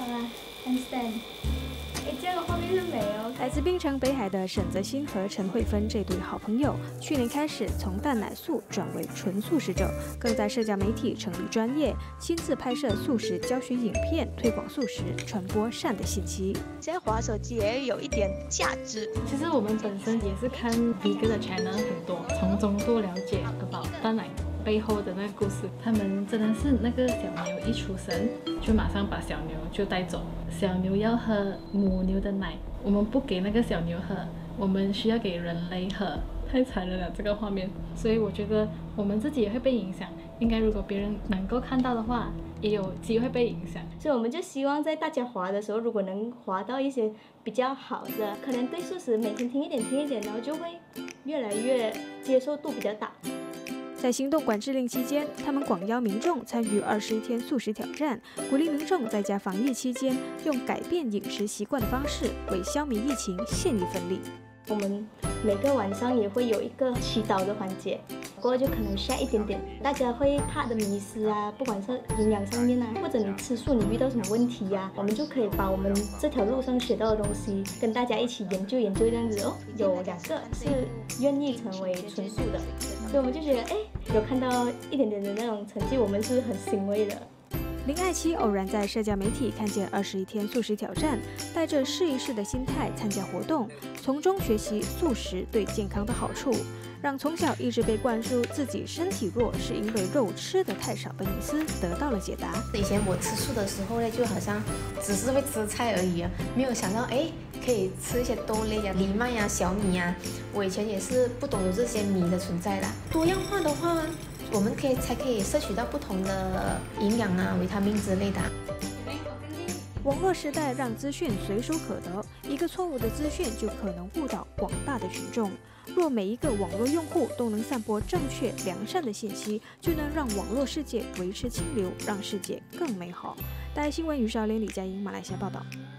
好啦 ，understand。这样的画面是美哦。 来自槟城北海的沈泽新和陈慧芬这对好朋友，去年开始从蛋奶素转为纯素食者，更在社交媒体成立专业，亲自拍摄素食教学影片，推广素食，传播善的信息。 现在滑手机也有一点价值。 其实我们本身也是看 vegan 的 channel 很多，从中多了解 about 蛋奶背后的那个故事。他们真的是那个小牛一出生就马上把小牛就带走，小牛要喝母牛的奶，我们不给那个小牛喝，我们需要给人类喝，太残忍了这个画面。所以我觉得我们自己也会被影响，应该如果别人能够看到的话，也有机会被影响。 所以我们就希望在大家滑的时候，如果能滑到一些比较好的，可能对素食每天听一点，然后就会越来越接受度比较大。 在行动管制令期间，他们广邀民众参与21天素食挑战，鼓励民众在家防疫期间用改变饮食习惯的方式，为消弭疫情献一份力。 我们每个晚上也会有一个祈祷的环节，过后就可能share一点点大家会怕的迷思啊，不管是营养上面啊，或者你吃素你遇到什么问题呀，我们就可以把我们这条路上学到的东西跟大家一起研究这样子哦。有2个是愿意成为纯素的，所以我们就觉得有看到一点点的那种成绩，我们是很欣慰的。 林爱琪偶然在社交媒体看见21天素食挑战，带着试一试的心态参加活动，从中学习素食对健康的好处，让从小一直被灌输自己身体弱是因为肉吃的太少的迷思得到了解答。 以前我吃素的时候呢，就好像只是会吃菜而已啊，没有想到可以吃一些豆类啊，藜麦啊、小米啊。我以前也是不懂有这些米的存在的。多样化的话，我们才可以摄取到不同的营养啊、维他命之类的。 网络时代让资讯随手可得，一个错误的资讯就可能误导广大的群众。若每一个网络用户都能散播正确良善的信息，就能让网络世界维持清流，让世界更美好。大爱新闻于少莲、李佳莹，马来西亚报道。